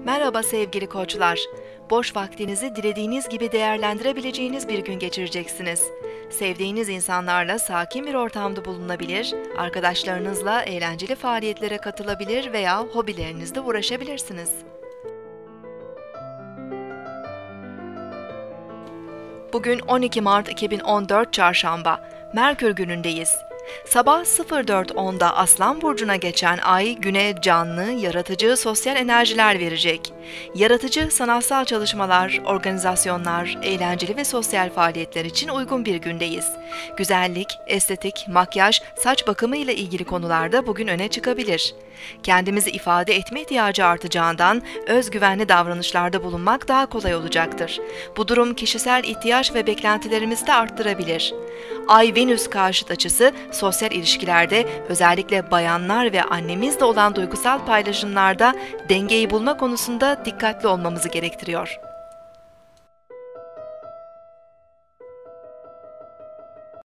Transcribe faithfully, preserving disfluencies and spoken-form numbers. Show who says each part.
Speaker 1: Merhaba sevgili koçlar. Boş vaktinizi dilediğiniz gibi değerlendirebileceğiniz bir gün geçireceksiniz. Sevdiğiniz insanlarla sakin bir ortamda bulunabilir, arkadaşlarınızla eğlenceli faaliyetlere katılabilir veya hobilerinizle uğraşabilirsiniz. Bugün on iki Mart iki bin on dört Çarşamba, Merkür günündeyiz. Sabah sıfır dört onda Aslan Burcu'na geçen ay güne canlı, yaratıcı, sosyal enerjiler verecek. Yaratıcı, sanatsal çalışmalar, organizasyonlar, eğlenceli ve sosyal faaliyetler için uygun bir gündeyiz. Güzellik, estetik, makyaj, saç bakımı ile ilgili konularda bugün öne çıkabilir. Kendimizi ifade etme ihtiyacı artacağından özgüvenli davranışlarda bulunmak daha kolay olacaktır. Bu durum kişisel ihtiyaç ve beklentilerimizi de arttırabilir. Ay-Venüs karşıt açısı sosyal ilişkilerde özellikle bayanlar ve annemizle olan duygusal paylaşımlarda dengeyi bulma konusunda dikkatli olmamızı gerektiriyor.